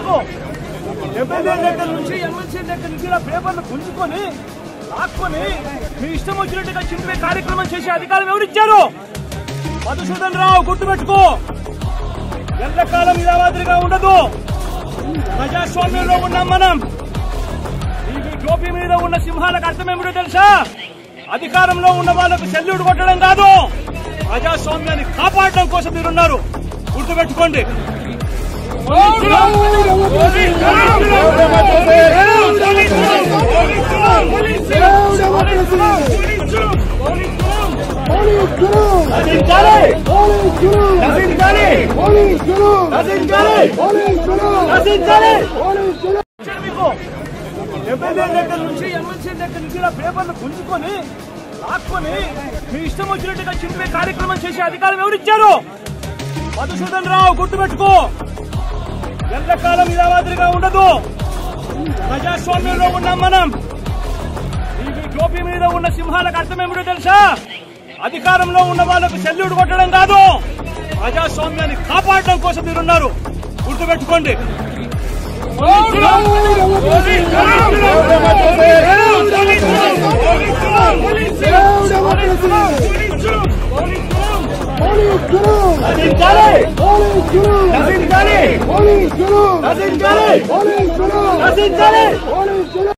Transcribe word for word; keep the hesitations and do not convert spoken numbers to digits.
మీకు ఎమ్మెల్యే దగ్గర నుంచి ఎమ్మెల్సీ దగ్గర నుంచి ఇలా పేపర్లు గుంజుకొని లాక్కొని మీ ఇష్టం వచ్చినట్టుగా చింపే కార్యక్రమం చేసే అధికారం ఎవరిచ్చారు? మధుసూదన్ రావు, గుర్తుపెట్టుకో, ఎల్లకాలం ఇలా మాదిరిగా ఉండదు. ప్రజాస్వామ్యంలో ఉన్నాం మనం. ఈ టోపీ మీద ఉన్న సింహాలకు అర్థం ఏమిటో తెలుసా? అధికారంలో ఉన్న వాళ్ళకు సెల్యూట్ కొట్టడం కాదు, ప్రజాస్వామ్యాన్ని కాపాడడం కోసం మీరున్నారు. గుర్తుపెట్టుకోండి. ఎమ్మెల్యే దగ్గర నుంచి ఎమ్మెల్సీ దగ్గర నుంచి ఇలా పేపర్లు గుంజుకొని లాక్కొని మీ ఇష్టం వచ్చినట్టుగా చింపే కార్యక్రమం చేసే అధికారం ఎవరిచ్చారు? మధుసూదన్ రావు, గుర్తుపెట్టుకో, ఎల్లకాలం ఇలా మాదిరిగా ఉండదు. ప్రజాస్వామ్యంలో ఉన్నాం మనం. ఈ టోపీ మీద ఉన్న సింహాలకు అర్థం ఏమిటో తెలుసా? అధికారంలో ఉన్న వాళ్ళకు సెల్యూట్ కొట్టడం కాదు, ప్రజాస్వామ్యాన్ని కాపాడడం కోసం మీరున్నారు. గుర్తుపెట్టుకోండి. నశించాలి.